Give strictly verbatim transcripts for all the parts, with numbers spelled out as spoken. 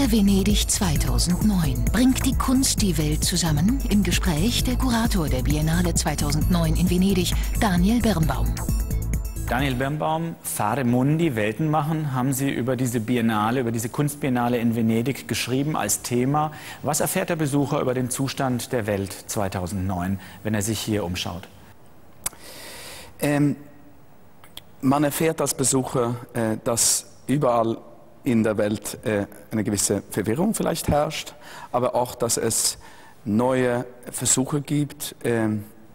Biennale Venedig zweitausendneun. Bringt die Kunst die Welt zusammen? Im Gespräch der Kurator der Biennale zweitausendneun in Venedig, Daniel Birnbaum. Daniel Birnbaum, Fare Mundi, Welten machen, haben Sie über diese Biennale, über diese Kunstbiennale in Venedig geschrieben als Thema. Was erfährt der Besucher über den Zustand der Welt zweitausendneun, wenn er sich hier umschaut? Ähm, man erfährt als Besucher, äh, dass überall in der Welt äh, eine gewisse Verwirrung vielleicht herrscht, aber auch, dass es neue Versuche gibt, äh,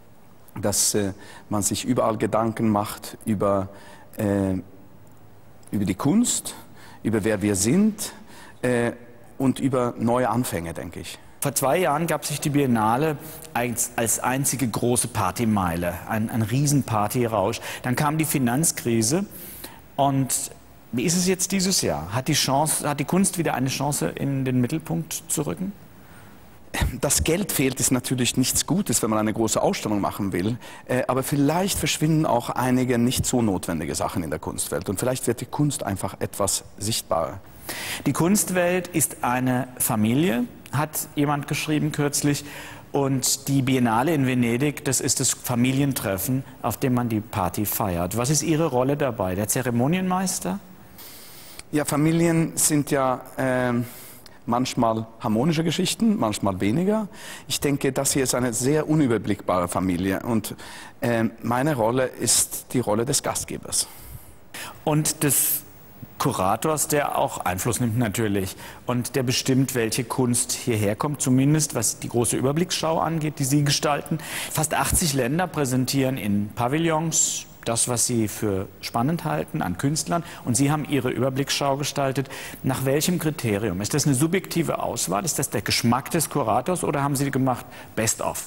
dass äh, man sich überall Gedanken macht über, äh, über die Kunst, über wer wir sind äh, und über neue Anfänge, denke ich. Vor zwei Jahren gab sich die Biennale als, als einzige große Partymeile, ein, ein Riesenpartyrausch. Dann kam die Finanzkrise und wie ist es jetzt dieses Jahr? Hat die Chance, hat die Kunst wieder eine Chance, in den Mittelpunkt zu rücken? Das Geld fehlt, ist natürlich nichts Gutes, wenn man eine große Ausstellung machen will. Äh, aber vielleicht verschwinden auch einige nicht so notwendige Sachen in der Kunstwelt. Und vielleicht wird die Kunst einfach etwas sichtbarer. Die Kunstwelt ist eine Familie, hat jemand geschrieben kürzlich. Und die Biennale in Venedig, das ist das Familientreffen, auf dem man die Party feiert. Was ist Ihre Rolle dabei? Der Zeremonienmeister? Ja, Familien sind ja äh, manchmal harmonische Geschichten, manchmal weniger. Ich denke, das hier ist eine sehr unüberblickbare Familie und äh, meine Rolle ist die Rolle des Gastgebers. Und des Kurators, der auch Einfluss nimmt natürlich und der bestimmt, welche Kunst hierher kommt, zumindest was die große Überblicksschau angeht, die Sie gestalten. Fast achtzig Länder präsentieren in Pavillons das, was sie für spannend halten an Künstlern. Und Sie haben Ihre Überblicksschau gestaltet. Nach welchem Kriterium? Ist das eine subjektive Auswahl? Ist das der Geschmack des Kurators oder haben Sie gemacht Best of?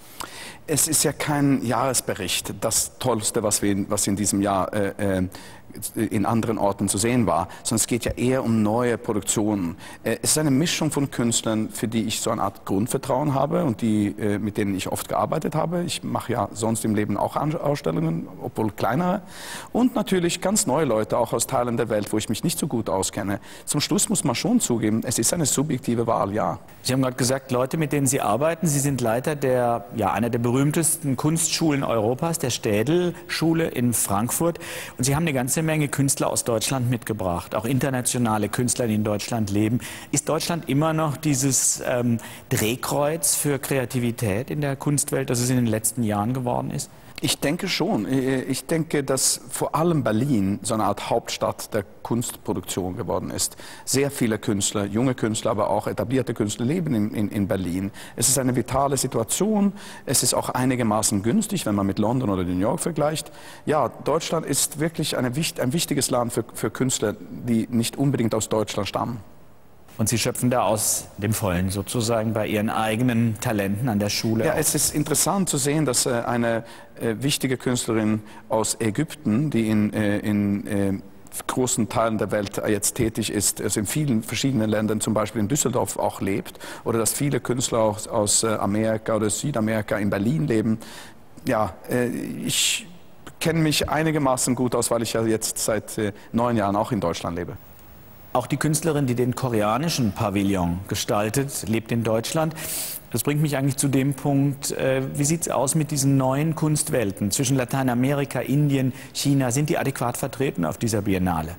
Es ist ja kein Jahresbericht, das Tollste, was, wir, was in diesem Jahr äh, in anderen Orten zu sehen war, sondern es geht ja eher um neue Produktionen. Äh, es ist eine Mischung von Künstlern, für die ich so eine Art Grundvertrauen habe und die, äh, mit denen ich oft gearbeitet habe. Ich mache ja sonst im Leben auch Ausstellungen, obwohl kleinere. Und natürlich ganz neue Leute, auch aus Teilen der Welt, wo ich mich nicht so gut auskenne. Zum Schluss muss man schon zugeben, es ist eine subjektive Wahl, ja. Sie haben gerade gesagt, Leute, mit denen Sie arbeiten, Sie sind Leiter der, ja, einer der berühmtesten Kunstschulen Europas, der Städel-Schule in Frankfurt. Und Sie haben eine ganze Menge Künstler aus Deutschland mitgebracht, auch internationale Künstler, die in Deutschland leben. Ist Deutschland immer noch dieses ähm, Drehkreuz für Kreativität in der Kunstwelt, das es in den letzten Jahren geworden ist? Ich denke schon. Ich denke, dass vor allem Berlin so eine Art Hauptstadt der Kunstproduktion geworden ist. Sehr viele Künstler, junge Künstler, aber auch etablierte Künstler leben in, in, in Berlin. Es ist eine vitale Situation. Es ist auch einigermaßen günstig, wenn man mit London oder New York vergleicht. Ja, Deutschland ist wirklich eine, ein wichtiges Land für, für Künstler, die nicht unbedingt aus Deutschland stammen. Und Sie schöpfen da aus dem Vollen sozusagen bei Ihren eigenen Talenten an der Schule? Ja, auch. Es ist interessant zu sehen, dass äh, eine äh, wichtige Künstlerin aus Ägypten, die in, äh, in äh, großen Teilen der Welt jetzt tätig ist, also in vielen verschiedenen Ländern, zum Beispiel in Düsseldorf auch lebt, oder dass viele Künstler aus, aus äh, Amerika oder Südamerika in Berlin leben. Ja, äh, ich kenne mich einigermaßen gut aus, weil ich ja jetzt seit äh, neun Jahren auch in Deutschland lebe. Auch die Künstlerin, die den koreanischen Pavillon gestaltet, lebt in Deutschland. Das bringt mich eigentlich zu dem Punkt, äh, wie sieht es aus mit diesen neuen Kunstwelten zwischen Lateinamerika, Indien, China? Sind die adäquat vertreten auf dieser Biennale?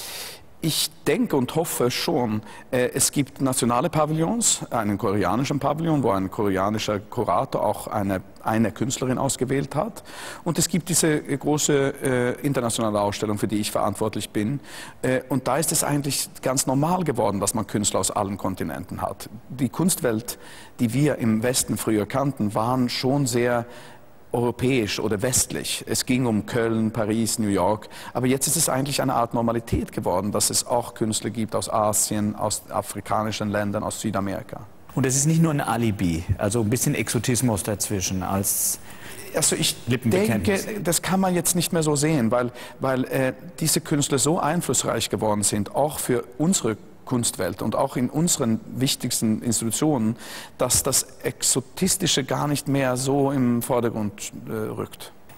Ich denke und hoffe schon. Es gibt nationale Pavillons, einen koreanischen Pavillon, wo ein koreanischer Kurator auch eine, eine Künstlerin ausgewählt hat. Und es gibt diese große äh, internationale Ausstellung, für die ich verantwortlich bin. Äh, und da ist es eigentlich ganz normal geworden, dass man Künstler aus allen Kontinenten hat. Die Kunstwelt, die wir im Westen früher kannten, waren schon sehr europäisch oder westlich. Es ging um Köln, Paris, New York. Aber jetzt ist es eigentlich eine Art Normalität geworden, dass es auch Künstler gibt aus Asien, aus afrikanischen Ländern, aus Südamerika. Und es ist nicht nur ein Alibi, also ein bisschen Exotismus dazwischen als Also ich denke, das kann man jetzt nicht mehr so sehen, weil, weil äh, diese Künstler so einflussreich geworden sind, auch für unsere Kunstwelt und auch in unseren wichtigsten Institutionen, dass das Exotistische gar nicht mehr so im Vordergrund äh, rückt.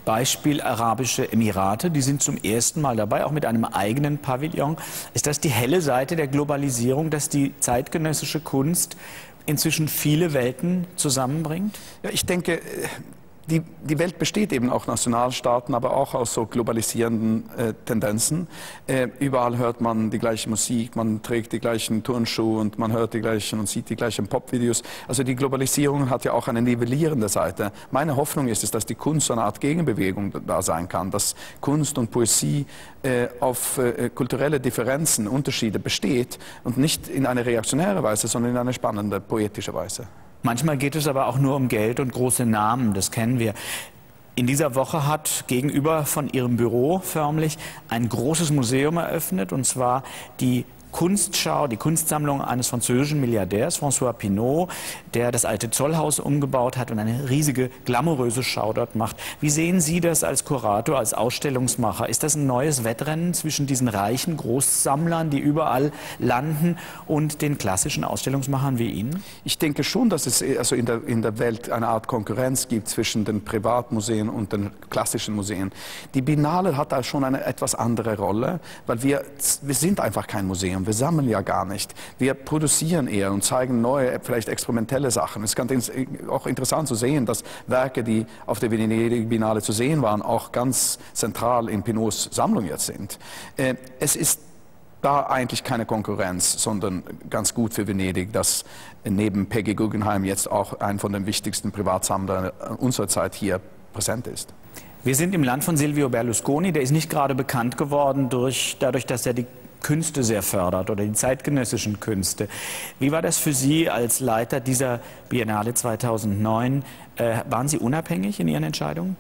Beispiel Arabische Emirate, die sind zum ersten Mal dabei, auch mit einem eigenen Pavillon. Ist das die helle Seite der Globalisierung, dass die zeitgenössische Kunst inzwischen viele Welten zusammenbringt? Ja, ich denke, die, die Welt besteht eben auch Nationalstaaten, aber auch aus so globalisierenden äh, Tendenzen. Äh, überall hört man die gleiche Musik, man trägt die gleichen Turnschuhe und man hört die gleichen und sieht die gleichen Popvideos. Also die Globalisierung hat ja auch eine nivellierende Seite. Meine Hoffnung ist es, dass die Kunst so eine Art Gegenbewegung da sein kann, dass Kunst und Poesie äh, auf äh, kulturelle Differenzen, Unterschiede besteht und nicht in eine reaktionäre Weise, sondern in eine spannende, poetische Weise. Manchmal geht es aber auch nur um Geld und große Namen, das kennen wir. In dieser Woche hat gegenüber von Ihrem Büro förmlich ein großes Museum eröffnet, und zwar die Kunstschau, die Kunstsammlung eines französischen Milliardärs, François Pinault, der das alte Zollhaus umgebaut hat und eine riesige, glamouröse Schau dort macht. Wie sehen Sie das als Kurator, als Ausstellungsmacher? Ist das ein neues Wettrennen zwischen diesen reichen Großsammlern, die überall landen, und den klassischen Ausstellungsmachern wie Ihnen? Ich denke schon, dass es also in der, in der Welt eine Art Konkurrenz gibt zwischen den Privatmuseen und den klassischen Museen. Die Biennale hat da schon eine etwas andere Rolle, weil wir, wir sind einfach kein Museum. Wir sammeln ja gar nicht. Wir produzieren eher und zeigen neue, vielleicht experimentelle Sachen. Es ist ganz auch interessant zu sehen, dass Werke, die auf der Venedig Biennale zu sehen waren, auch ganz zentral in Pinauts Sammlung jetzt sind. Es ist da eigentlich keine Konkurrenz, sondern ganz gut für Venedig, dass neben Peggy Guggenheim jetzt auch ein von den wichtigsten Privatsammlern unserer Zeit hier präsent ist. Wir sind im Land von Silvio Berlusconi. Der ist nicht gerade bekannt geworden durch, dadurch, dass er die Künste sehr fördert oder die zeitgenössischen Künste. Wie war das für Sie als Leiter dieser Biennale zweitausendneun? Äh, waren Sie unabhängig in Ihren Entscheidungen?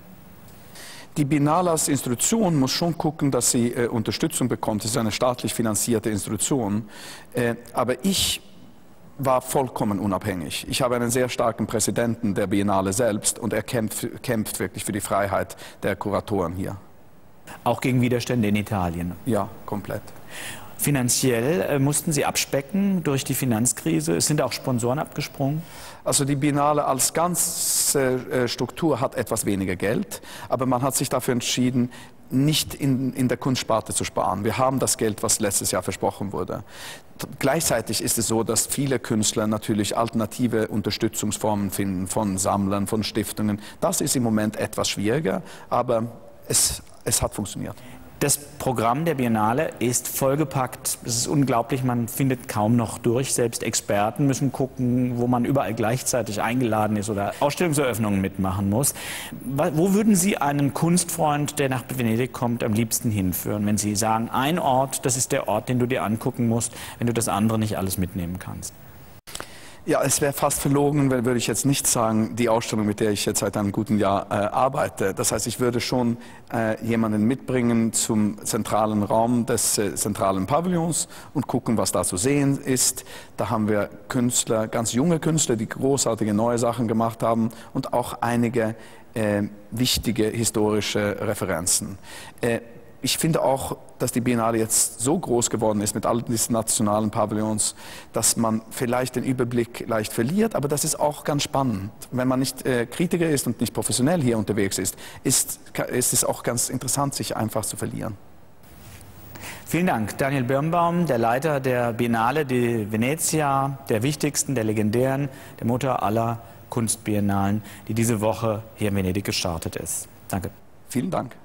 Die Biennale als Institution muss schon gucken, dass sie äh, Unterstützung bekommt. Es ist eine staatlich finanzierte Institution. Äh, aber ich war vollkommen unabhängig. Ich habe einen sehr starken Präsidenten der Biennale selbst, und er kämpft, kämpft wirklich für die Freiheit der Kuratoren hier. Auch gegen Widerstände in Italien? Ja, komplett. Finanziell äh, mussten Sie abspecken durch die Finanzkrise. Es sind auch Sponsoren abgesprungen? Also die Biennale als ganze äh, Struktur hat etwas weniger Geld, aber man hat sich dafür entschieden, nicht in, in der Kunstsparte zu sparen. Wir haben das Geld, was letztes Jahr versprochen wurde. Gleichzeitig ist es so, dass viele Künstler natürlich alternative Unterstützungsformen finden, von Sammlern, von Stiftungen. Das ist im Moment etwas schwieriger, aber es, es hat funktioniert. Das Programm der Biennale ist vollgepackt. Es ist unglaublich, man findet kaum noch durch. Selbst Experten müssen gucken, wo man überall gleichzeitig eingeladen ist oder Ausstellungseröffnungen mitmachen muss. Wo würden Sie einen Kunstfreund, der nach Venedig kommt, am liebsten hinführen, wenn Sie sagen, ein Ort, das ist der Ort, den du dir angucken musst, wenn du das andere nicht alles mitnehmen kannst? Ja, es wäre fast verlogen, wenn würde ich jetzt nicht sagen, die Ausstellung, mit der ich jetzt seit einem guten Jahr äh, arbeite. Das heißt, ich würde schon äh, jemanden mitbringen zum zentralen Raum des äh, zentralen Pavillons und gucken, was da zu sehen ist. Da haben wir Künstler, ganz junge Künstler, die großartige neue Sachen gemacht haben, und auch einige äh, wichtige historische Referenzen. Äh, Ich finde auch, dass die Biennale jetzt so groß geworden ist mit all diesen nationalen Pavillons, dass man vielleicht den Überblick leicht verliert, aber das ist auch ganz spannend. Wenn man nicht äh, Kritiker ist und nicht professionell hier unterwegs ist, ist, ist es auch ganz interessant, sich einfach zu verlieren. Vielen Dank, Daniel Birnbaum, der Leiter der Biennale di Venezia, der wichtigsten, der legendären, der Mutter aller Kunstbiennalen, die diese Woche hier in Venedig gestartet ist. Danke. Vielen Dank.